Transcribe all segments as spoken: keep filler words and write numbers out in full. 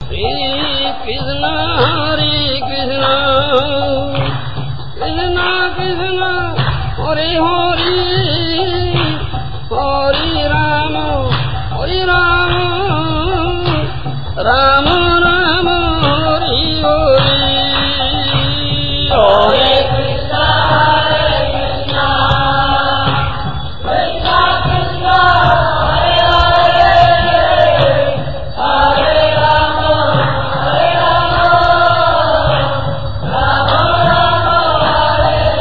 Hare Krishna, Hare Krishna, Krishna Krishna, Hare Hare, Hare Rama, Hare Rama, Rama Rama, Hare Hare. Hare Krishna, Hare Krishna, Krishna Krishna, Hare Hare, Hare Rama, Hare Rama, Rama Rama,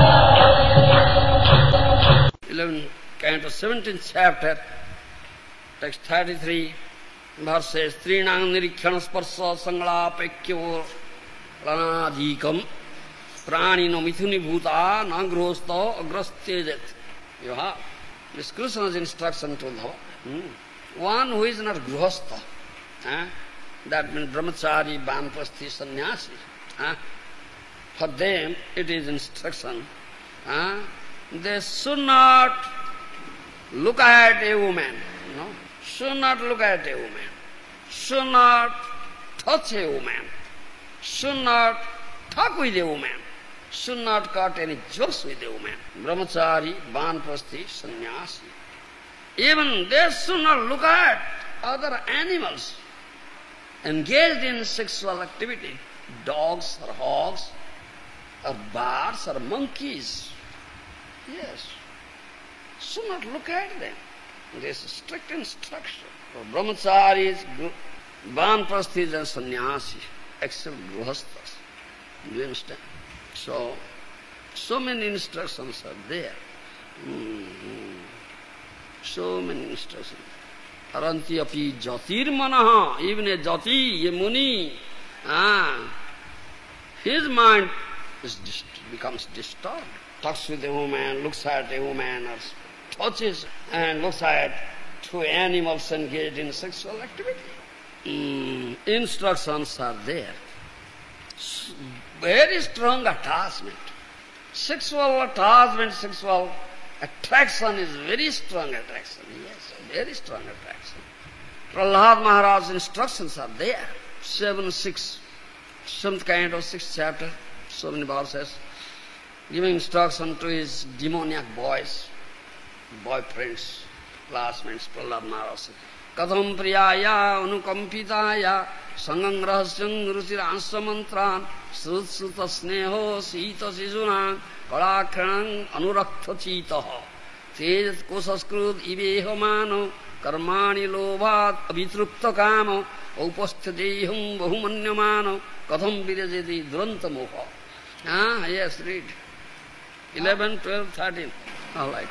Hare Hare. eleventh canto, seventeenth chapter, text thirty-three, verses Trinang Nirikshana Sparsa Sangalapekyo Ranadikam Pranino Mithuni Bhuta Nagrosta Agrastyajet. You have this Krishna's instruction to the hmm? one who is not Grihastha. Eh? That means Brahmachari, Banprasthi, Sannyasi. Eh? For them it is instruction. Eh? They should not look at a woman. No? Should not look at a woman. Should not touch a woman. Should not talk with a woman. Should not cut any jokes with a woman. Brahmachari, Banprasthi, Sannyasi. Even they should not look at other animals engaged in sexual activity. Dogs or hogs or birds or monkeys. Yes. Should not look at them. There is a strict instruction for brahmacharis, banprasthis and sannyasis, except grihasthas. Do you understand? So, so many instructions are there. Mm-hmm. So many instructions. Aranti api jatir manaha, even a jati, a muni, ah, his mind is dist becomes disturbed. Talks with a woman, looks at a woman, or touches and looks at two animals engaged in sexual activity. Mm, instructions are there. Very strong attachment. Sexual attachment, sexual attraction is very strong attraction. Yes, very strong attraction. Prahlad Maharaj's instructions are there. Seven, six, seventh kind of sixth chapter, so many verses, giving instruction to his demoniac boys, boyfriends, classmates. Prahlad Maharaj. Katham priyaya anukampitaya sangam rahasyam ruchir ansa mantran srut sruta sneho sita sisuna kalakranam anurakta chitaha tej kosaskrut iveho mano karmani lobhat avitrupta kamo upasthadeham bahumanyamano katham virajeti duranta moha. Ah, yes, read. eleven, twelve, thirteen. All right.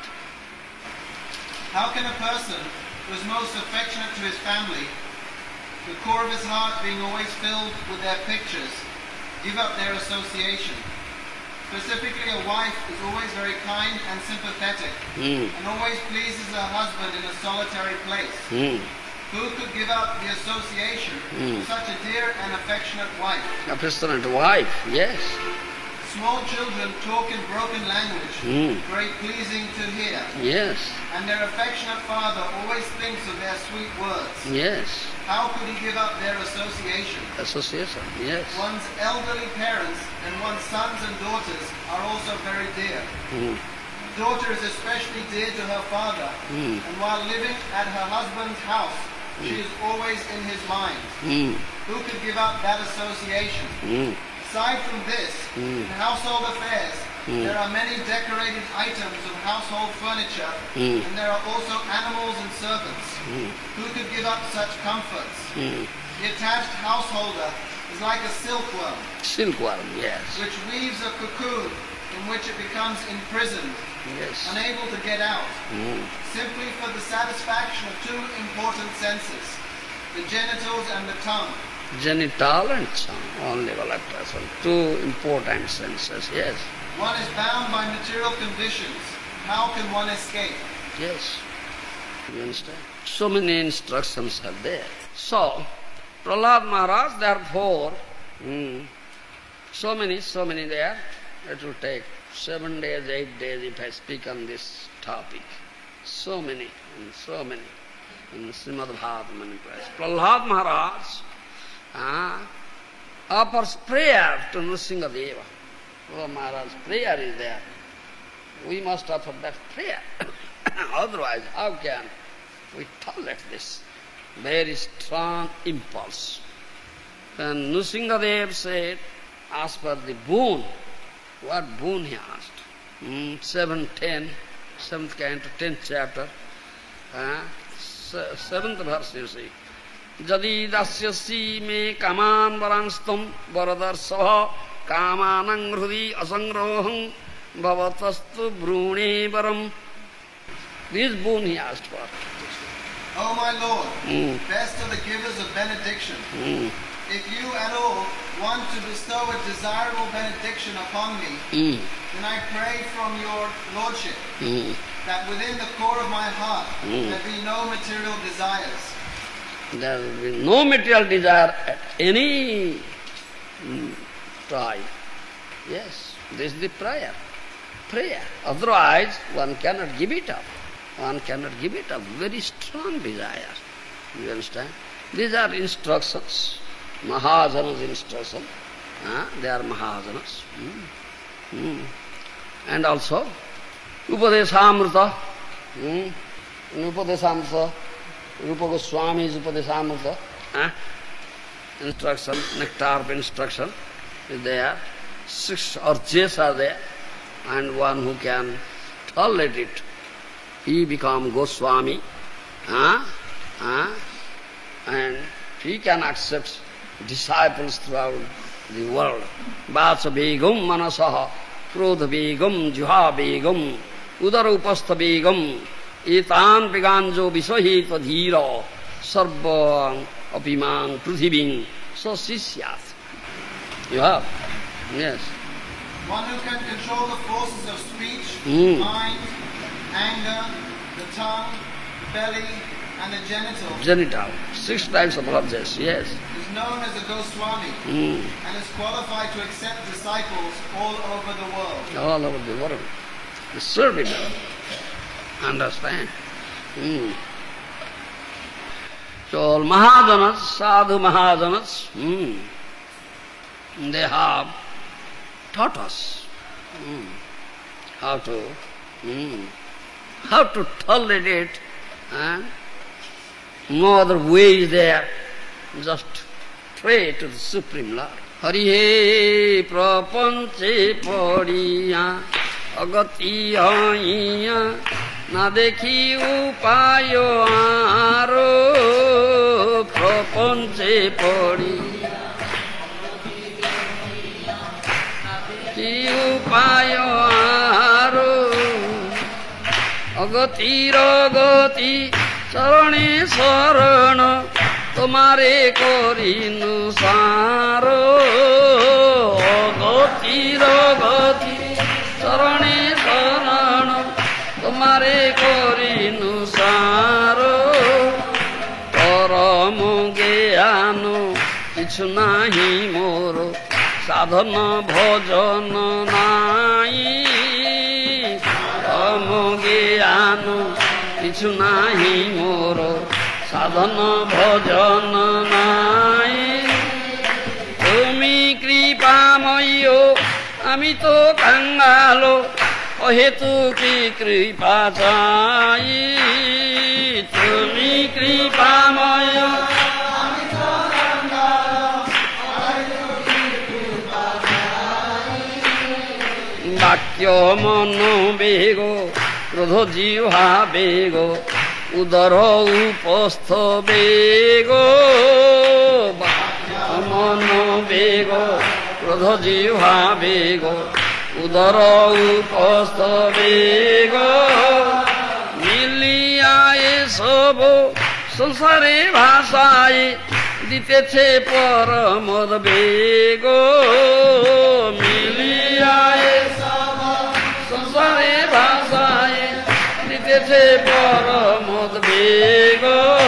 How can a person who is most affectionate to his family, the core of his heart being always filled with their pictures, give up their association? Specifically, a wife is always very kind and sympathetic, mm. and always pleases her husband in a solitary place. Mm. Who could give up the association mm. of such a dear and affectionate wife? Affectionate wife, yes. Small children talk in broken language, mm. very pleasing to hear. Yes. And their affectionate father always thinks of their sweet words. Yes. How could he give up their association? Association, yes. One's elderly parents and one's sons and daughters are also very dear. Mm. The daughter is especially dear to her father, mm. and while living at her husband's house, mm. she is always in his mind. Mm. Who could give up that association? Mm. Aside from this, mm. in household affairs, mm. there are many decorated items of household furniture, mm. and there are also animals and servants. Mm. Who could give up such comforts? Mm. The attached householder is like a silkworm, silkworm, yes, which weaves a cocoon in which it becomes imprisoned, yes, unable to get out, mm. simply for the satisfaction of two important senses, the genitals and the tongue. Genital and tongue, only attraction, two important senses, yes. One is bound by material conditions. How can one escape? Yes. You understand? So many instructions are there. So, Prahlad Maharaj, therefore, mm, so many, so many there. It will take seven days, eight days if I speak on this topic. So many, and so many. In Srimad Bhagavatam, Prahlad Maharaj, Ah, offers prayer to Nrsingadeva. Oh, Maharaj, prayer is there. We must offer that prayer. Otherwise, how can we tolerate this very strong impulse? Then Nrsingadeva said, ask for the boon. What boon he asked? Mm, seven, ten, seventh canto, tenth chapter, uh, se- seventh verse you see. Jadi dasyasi me kaman varanstam varadarsava kamanang hrudi asangroham bhavatastu brune varam. This boon he asked for. O my Lord, Mm. best of the givers of benediction, Mm. if you at all want to bestow a desirable benediction upon me, Mm. then I pray from your Lordship Mm. that within the core of my heart Mm. there be no material desires. There will be no material desire at any mm, time. Yes, this is the prayer. Prayer. Otherwise, one cannot give it up. One cannot give it up. Very strong desire. You understand? These are instructions. Mahajanas instruction. Uh, they are Mahajanas. Mm. Mm. And also, Upadeshamrita. Mm. Upadeshamrita. Rupa Goswami's Upadeshamrita. Uh, instruction, nectar of instruction is there. Six arches are there. And one who can tolerate it, he become Goswami. Uh, uh, and he can accept disciples throughout the world. Vatsa begam manasaha, krodha begam, juha begam, udara upastha begam, etan peganjo visahita dhira, sarva apimang prithiving, so sisyat. You have? Yes. One who can control the forces of speech, Mm. mind, anger, the tongue, belly, and the genitals Genital. Six types of objects, yes. is known as a Goswami Mm. and is qualified to accept disciples all over the world. All over the world. Serve it. Understand? Mm. So all Mahajanas, Sadhu Mahajanas, mm, they have taught us mm, how to mm, how to tolerate it, and no other way is there. Just pray to the Supreme Lord. Hari he prapanche padiya agati haiya na dekhi upayo aro prapanche padiya ki upayo aro agati ragati charane sarana तुम्हारे कोरिनु सारो गति रगति चरणे शरण तुम्हारे कोरिनु सारो परम ज्ञान किछु नाही मोर साधन भजन नाही परम ज्ञान किछु नाही मोर সাধন ভজন নাই তুমি কৃপাময় আমি তো কাঙ্গাল অহেতু কি কৃপা চাই তুমি কৃপাময় আমি তো কাঙ্গাল বাক্য মন বেগ ক্রোধ জিহ্বা বেগ উদর উপস্থ বেগ মন বেগ ক্রোধ জিহ্বা বেগ উদর উপস্থ বেগ মিলিয়ায় সব সংসারে ভাষায় দিতেছে পরমদ বেগ মিলিয়ায় সব সংসারে ভাষায় দিতেছে পরমদ বেগ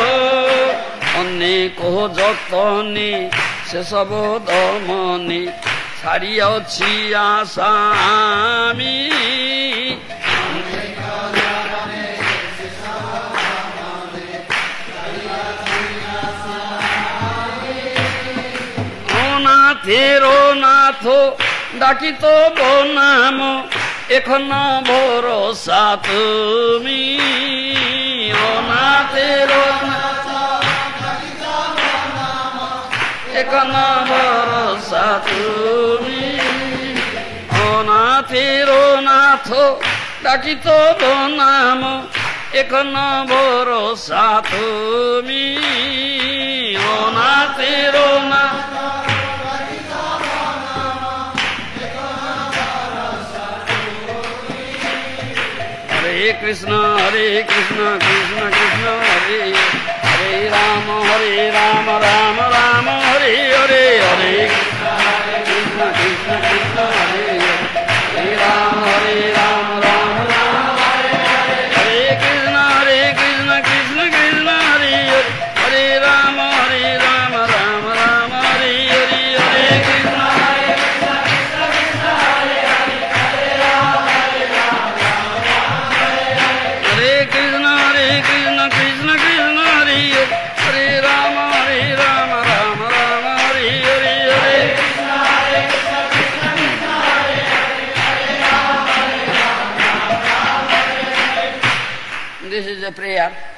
অনেক যতনে সেসব দমনে ছাড়িয়াছি আশা আমি নাথেরো নাথ ডাকিত নাম এখন ভরসা তুমি ও নাথেরো নাথ এখন ভরসা তুমি ও নাথেরো নাথ ডাকিত নাম এখন ভরসা তুমি ও নাথেরো Nath Hare Krishna, Hare Krishna, Krishna Krishna, Hare Hare Rama, Hare Rama, Rama Rama, Hare Hare, Hare Krishna, Hare Krishna, Krishna Krishna, Hare Hare Rama, Hare Rama, Rama Rama, Hare Hare, Hare Krishna, Hare Krishna, Krishna Krishna, Hare Hare, Hare Rama, Hare Rama, Rama Rama, Hare Hare, Hare Krishna, Hare Krishna, Krishna Krishna, Hare Hare, Hare Rama, Hare Rama, Hare Krishna, Hare Krishna, Krishna Krishna, Hare Hare, Hare Rama, Hare Rama, Rama Rama, Hare Hare, Hare Krishna, Hare Krishna, Krishna Krishna, Hare Hare, Hare Rama, Hare Rama, Rama Rama, Hare Hare. This is a prayer